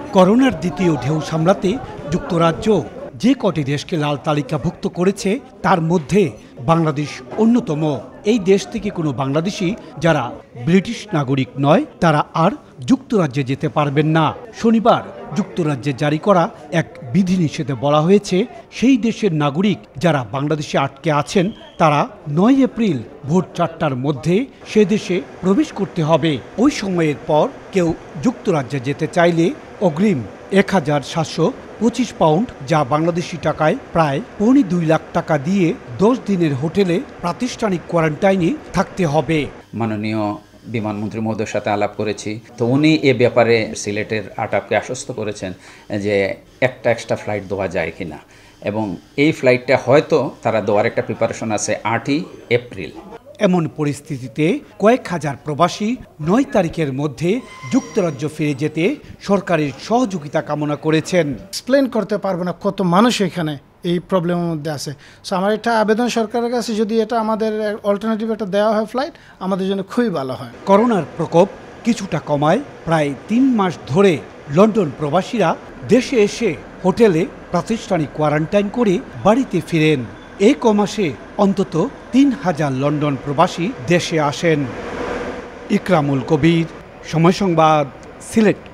করোনার দ্বিতীয় ঢেউ সামলাতে যুক্তরাজ্য যে কটি দেশকে লাল তালিকাভুক্ত করেছে তার মধ্যে বাংলাদেশ অন্যতম। এই দেশ থেকে কোনো বাংলাদেশি যারা ব্রিটিশ নাগরিক নয় তারা আর যুক্তরাজ্যে যেতে পারবেন না। শনিবার যুক্তরাজ্যে জারি করা এক বিধিনিষেধে বলা হয়েছে সেই দেশের নাগরিক যারা বাংলাদেশে আটকে আছেন তারা ৯ এপ্রিল ভোর ৪টার মধ্যে সে দেশে প্রবেশ করতে হবে। ওই সময়ের পর কেউ যুক্তরাজ্যে যেতে চাইলে অগ্রিম ১,৭২৫ পাউন্ড যা বাংলাদেশি টাকায় প্রায় ২.৫ লাখ টাকা দিয়ে ১০ দিনের হোটেলে প্রাতিষ্ঠানিক কোয়ারেন্টাইনে থাকতে হবে। মাননীয় বিমানমন্ত্রী মহোদয়ের সাথে আলাপ করেছি, তো উনি এ ব্যাপারে সিলেটের আটাপকে আশ্বস্ত করেছেন যে একটা এক্সট্রা ফ্লাইট দেওয়া যায় কিনা, এবং এই ফ্লাইটটা হয়তো তারা দেওয়ার একটা প্রিপারেশন আছে ৮ই এপ্রিল। এমন পরিস্থিতিতে কয়েক হাজার প্রবাসী ৯ তারিখের মধ্যে যুক্তরাজ্য ফিরে যেতে সরকারের সহযোগিতা কামনা করেছেন। এক্সপ্লেন করতে পারবো না কত মানুষ এখানে এই প্রবলেমের মধ্যে আছে। সো আমার একটা আবেদন সরকারের কাছে, যদি এটা আমাদের অল্টারনেটিভ একটা দেওয়া হয় ফ্লাইট, আমাদের জন্য খুবই ভালো হয়। করোনার প্রকোপ কিছুটা কমায় প্রায় ৩ মাস ধরে লন্ডন প্রবাসীরা দেশে এসে হোটেলে প্রাতিষ্ঠানিক কোয়ারেন্টাইন করে বাড়িতে ফিরেন। এই কমাসে অন্তত ৩,০০০ লন্ডন প্রবাসী দেশে আসেন। ইকরামুল কবির, সময় সংবাদ, সিলেট।